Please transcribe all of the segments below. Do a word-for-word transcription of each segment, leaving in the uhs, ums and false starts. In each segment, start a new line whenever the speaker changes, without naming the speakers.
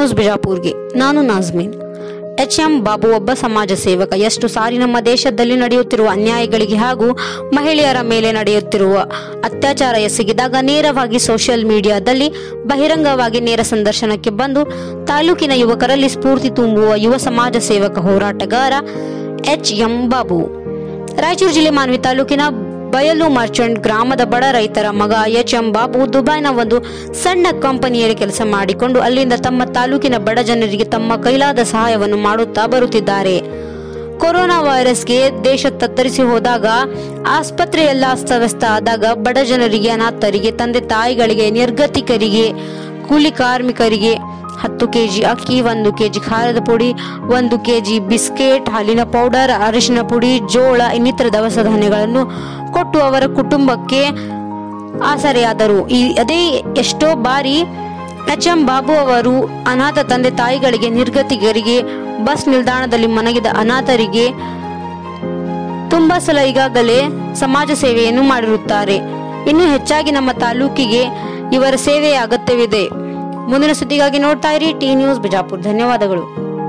News ಬಿಜಾಪುರ್ಗೆ ನಾನು ನಾಜ್ಮೀನ್. H M Babu ಒಬ್ಬ ಸಮಾಜ ಸೇವಕ. ಎಷ್ಟು ಸಾರಿ ನಮ್ಮ ದೇಶದಲ್ಲಿ ನಡೆಯುತ್ತಿರುವ ಅನ್ಯಾಯಗಳಿಗೆ ಹಾಗೂ ಮಹಿಳೆಯರ ಮೇಲೆ ನಡೆಯುತ್ತಿರುವ ಅತ್ಯಾಚಾರ ಎಸಗಿದಾಗ ನೇರವಾಗಿ ಸೋಷಿಯಲ್ ಮೀಡಿಯಾದಲ್ಲಿ ಬಹಿರಂಗವಾಗಿ ನೇರ ಸಂದರ್ಶನಕ್ಕೆ ಬಂದು ತಾಲೂಕಿನ ಯುವಕರಲ್ಲಿ ಸ್ಫೂರ್ತಿ ತುಂಬುವ ಯುವ ಸಮಾಜ ಸೇವಕ ಹೋರಾಟಗಾರ ಎಚ್ ಎಂ ಬಾಬು. ರಾಯಚೂರು ಜಿಲ್ಲೆ ಮಾನ್ವಿ ತಾಲೂಕಿನ ಬಯಲು ಮರ್ಚೆಂಟ್ ಗ್ರಾಮದ ಬಡ ರೈತರ ಮಗ ಎಚ್ ಎಂ ಬಾಬು ದುಬೈನ ಒಂದು ಸಣ್ಣ ಕಂಪನಿಯಲ್ಲಿ ಕೆಲಸ ಮಾಡಿಕೊಂಡು ಅಲ್ಲಿಂದ ತಮ್ಮ ತಾಲೂಕಿನ ಬಡ ಜನರಿಗೆ ತಮ್ಮ ಕೈಲಾದ ಸಹಾಯವನ್ನು ಮಾಡುತ್ತಾ ಬರುತ್ತಿದ್ದಾರೆ. ಕೊರೋನಾ ವೈರಸ್ಗೆ ದೇಶ ತತ್ತರಿಸಿ ಹೋದಾಗ, ಆಸ್ಪತ್ರೆಯೆಲ್ಲ ಅಸ್ತವ್ಯಸ್ತ ಆದಾಗ ಬಡ ಜನರಿಗೆ, ಅನಾಥರಿಗೆ, ತಂದೆ ತಾಯಿಗಳಿಗೆ, ನಿರ್ಗತಿಕರಿಗೆ, ಕೂಲಿ ಕಾರ್ಮಿಕರಿಗೆ ಹತ್ತು ಕೆಜಿ ಅಕ್ಕಿ, ಒಂದು ಕೆಜಿ ಖಾರದ ಪುಡಿ, ಒಂದು ಕೆಜಿ ಬಿಸ್ಕೆಟ್, ಹಾಲಿನ ಪೌಡರ್, ಅರಿಶಿನ ಪುಡಿ, ಜೋಳ ಇನ್ನಿತರ ದವಸ ಧಾನ್ಯಗಳನ್ನು ಕೊಟ್ಟು ಅವರ ಕುಟುಂಬಕ್ಕೆ ಆಸರೆಯಾದರು. ಈ ಅದೇ ಎಷ್ಟೋ ಬಾರಿ ಎಚ್ ಎಂ ಬಾಬು ಅವರು ಅನಾಥ ತಂದೆ ತಾಯಿಗಳಿಗೆ, ನಿರ್ಗತಿಕರಿಗೆ, ಬಸ್ ನಿಲ್ದಾಣದಲ್ಲಿ ಮನಗಿದ ಅನಾಥರಿಗೆ ತುಂಬಾ ಸಲ ಈಗಾಗಲೇ ಸಮಾಜ ಸೇವೆಯನ್ನು ಮಾಡಿರುತ್ತಾರೆ. ಇನ್ನು ಹೆಚ್ಚಾಗಿ ನಮ್ಮ ತಾಲೂಕಿಗೆ ಇವರ ಸೇವೆಯ ಅಗತ್ಯವಿದೆ. ಮುಂದಿನ ಸುದ್ದಿಗಾಗಿ ನೋಡ್ತಾ ಇರಿ ಟಿ ನ್ಯೂಸ್ ಬಿಜಾಪುರ್. ಧನ್ಯವಾದಗಳು.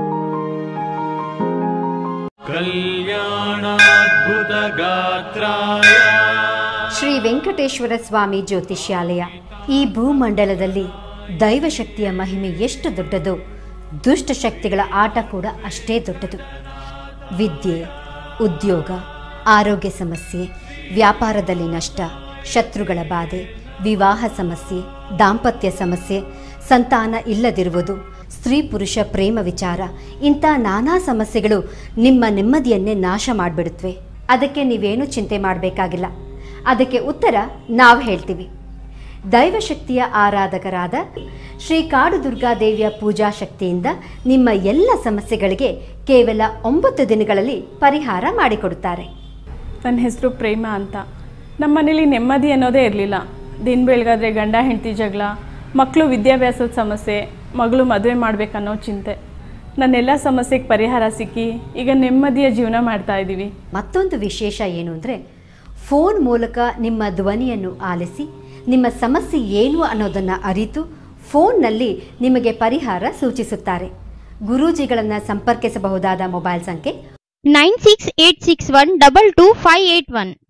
ಶ್ರೀ ವೆಂಕಟೇಶ್ವರ ಸ್ವಾಮಿ ಜ್ಯೋತಿಷ್ಯಾಲಯ. ಈ ಭೂಮಂಡಲದಲ್ಲಿ ದೈವಶಕ್ತಿಯ ಮಹಿಮೆ ಎಷ್ಟು ದೊಡ್ಡದೋ, ದುಷ್ಟ ಶಕ್ತಿಗಳ ಆಟ ಕೂಡ ಅಷ್ಟೇ ದೊಡ್ಡದು. ವಿದ್ಯೆ, ಉದ್ಯೋಗ, ಆರೋಗ್ಯ ಸಮಸ್ಯೆ, ವ್ಯಾಪಾರದಲ್ಲಿ ನಷ್ಟ, ಶತ್ರುಗಳ ಬಾಧೆ, ವಿವಾಹ ಸಮಸ್ಯೆ, ದಾಂಪತ್ಯ ಸಮಸ್ಯೆ, ಸಂತಾನ ಇಲ್ಲದಿರುವುದು, ಸ್ತ್ರೀ ಪುರುಷ ಪ್ರೇಮ ವಿಚಾರ, ಇಂಥ ನಾನಾ ಸಮಸ್ಯೆಗಳು ನಿಮ್ಮ ನೆಮ್ಮದಿಯನ್ನೇ ನಾಶ ಮಾಡಿಬಿಡುತ್ತವೆ. ಅದಕ್ಕೆ ನೀವೇನು ಚಿಂತೆ ಮಾಡಬೇಕಾಗಿಲ್ಲ. ಅದಕ್ಕೆ ಉತ್ತರ ನಾವು ಹೇಳ್ತೀವಿ. ದೈವಶಕ್ತಿಯ ಆರಾಧಕರಾದ ಶ್ರೀ ಕಾಡು ದುರ್ಗಾದೇವಿಯ ಪೂಜಾ ಶಕ್ತಿಯಿಂದ ನಿಮ್ಮ ಎಲ್ಲ ಸಮಸ್ಯೆಗಳಿಗೆ ಕೇವಲ ಒಂಬತ್ತು ದಿನಗಳಲ್ಲಿ ಪರಿಹಾರ ಮಾಡಿಕೊಡುತ್ತಾರೆ.
ನನ್ನ ಹೆಸರು ಪ್ರೇಮ ಅಂತ. ನಮ್ಮ ಮನೇಲಿ ನೆಮ್ಮದಿ ಅನ್ನೋದೇ ಇರಲಿಲ್ಲ. ದಿನ ಬೆಳಗಾದ್ರೆ ಗಂಡ ಹೆಂಡತಿ ಜಗಳ, ಮಕ್ಕಳು ವಿದ್ಯಾಭ್ಯಾಸದ ಸಮಸ್ಯೆ, ಮಗಳು ಮದುವೆ ಮಾಡಬೇಕನ್ನೋ ಚಿಂತೆ. ನನ್ನೆಲ್ಲ ಸಮಸ್ಯೆಗೆ ಪರಿಹಾರ ಸಿಕ್ಕಿ ಈಗ ನೆಮ್ಮದಿಯ ಜೀವನ ಮಾಡ್ತಾ ಇದ್ದೀವಿ.
ಮತ್ತೊಂದು ವಿಶೇಷ ಏನು ಅಂದರೆ, ಫೋನ್ ಮೂಲಕ ನಿಮ್ಮ ಧ್ವನಿಯನ್ನು ಆಲಿಸಿ ನಿಮ್ಮ ಸಮಸ್ಯೆ ಏನು ಅನ್ನೋದನ್ನು ಅರಿತು ಫೋನ್ನಲ್ಲಿ ನಿಮಗೆ ಪರಿಹಾರ ಸೂಚಿಸುತ್ತಾರೆ. ಗುರೂಜಿಗಳನ್ನು ಸಂಪರ್ಕಿಸಬಹುದಾದ ಮೊಬೈಲ್ ಸಂಖ್ಯೆ
nine six eight six one double two five eight one.